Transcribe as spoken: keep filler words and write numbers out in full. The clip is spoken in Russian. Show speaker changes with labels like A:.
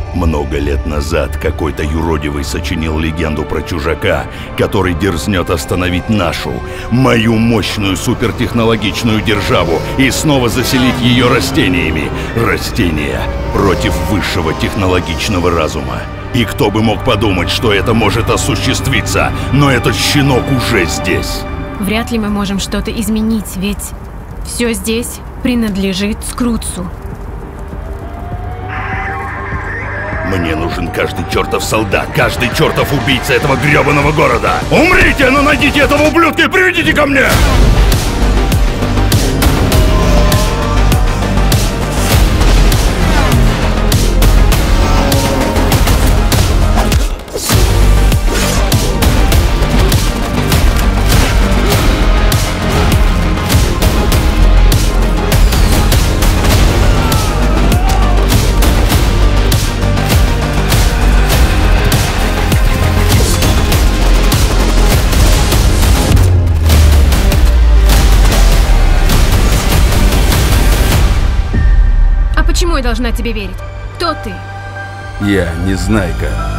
A: Много лет назад какой-то юродивый сочинил легенду про чужака, который дерзнет остановить нашу, мою мощную супертехнологичную державу и снова заселить ее растениями. Растения против высшего технологичного разума. И кто бы мог подумать, что это может осуществиться, но этот щенок уже здесь.
B: Вряд ли мы можем что-то изменить, ведь все здесь принадлежит Скрутсу.
A: Мне нужен каждый чертов солдат, каждый чертов убийца этого гребаного города. Умрите, но найдите этого ублюдка и приведите ко мне!
B: Почему я должна тебе верить? Кто ты?
C: Я Незнайка.